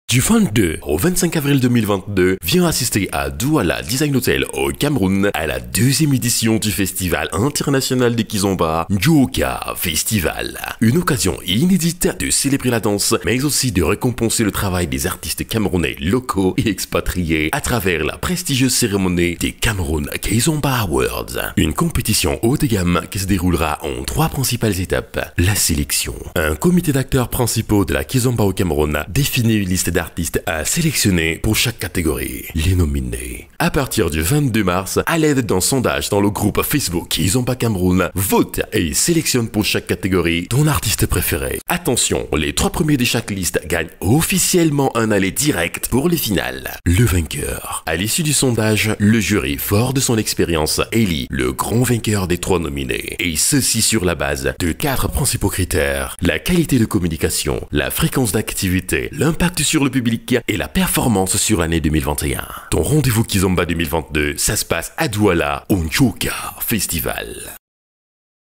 Du 22 au 25 avril 2022, viens assister à Douala Design Hotel au Cameroun à la deuxième édition du Festival international des Kizomba, Njoka Festival. Une occasion inédite de célébrer la danse, mais aussi de récompenser le travail des artistes camerounais locaux et expatriés à travers la prestigieuse cérémonie des Cameroun Kizomba Awards. Une compétition haut de gamme qui se déroulera en 3 principales étapes. La sélection. Un comité d'acteurs principaux de la Kizomba au Cameroun définit une liste d'artistes à sélectionner pour chaque catégorie. Les nominés. À partir du 22 mars, à l'aide d'un sondage dans le groupe Facebook Kizomba Cameroun, vote et sélectionne pour chaque catégorie ton artiste préféré. Attention, les 3 premiers de chaque liste gagnent officiellement un aller direct pour les finales. Le vainqueur. À l'issue du sondage, le jury, fort de son expérience, élit le grand vainqueur des 3 nominés. Et ceci sur la base de 4 principaux critères. La qualité de communication, la fréquence d'activité, l'impact sur le public et la performance sur l'année 2021. Ton rendez-vous Kizomba 2022, ça se passe à Douala au Njoka Festival.